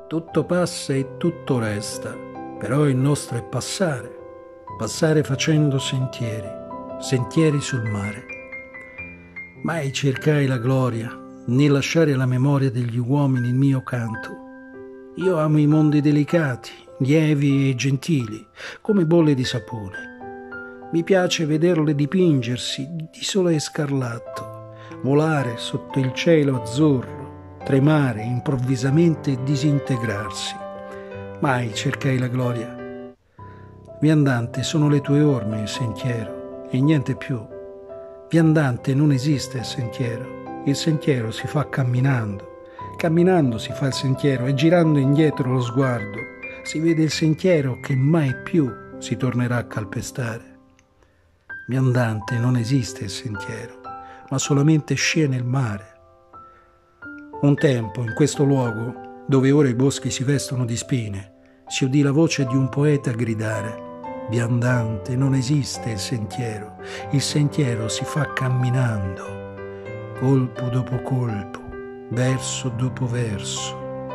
Tutto passa e tutto resta, però il nostro è passare, passare facendo sentieri, sentieri sul mare. Mai cercai la gloria, né lasciare alla memoria degli uomini il mio canto. Io amo i mondi delicati, lievi e gentili, come bolle di sapone. Mi piace vederle dipingersi di sole scarlatto, volare sotto il cielo azzurro, tremare improvvisamente e disintegrarsi. Mai cercai la gloria. Viandante, sono le tue orme il sentiero e niente più. Viandante, non esiste il sentiero si fa camminando. Camminando si fa il sentiero e girando indietro lo sguardo si vede il sentiero che mai più si tornerà a calpestare. Viandante, non esiste il sentiero, ma solamente scie nel mare. Un tempo, in questo luogo, dove ora i boschi si vestono di spine, si udì la voce di un poeta gridare: viandante, non esiste il sentiero si fa camminando, colpo dopo colpo, verso dopo verso.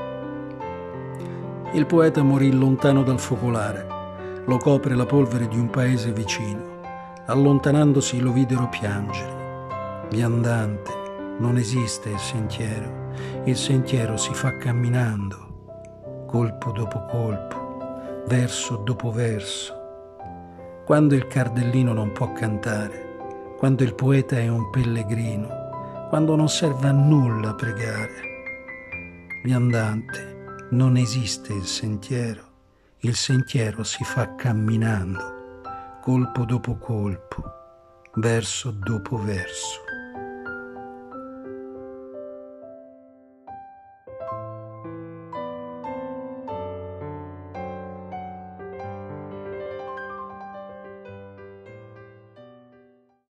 Il poeta morì lontano dal focolare, lo copre la polvere di un paese vicino. Allontanandosi lo videro piangere. Viandante, non esiste il sentiero si fa camminando, colpo dopo colpo, verso dopo verso. Quando il cardellino non può cantare, quando il poeta è un pellegrino, quando non serve a nulla pregare. Viandante, non esiste il sentiero si fa camminando, colpo dopo colpo, verso dopo verso.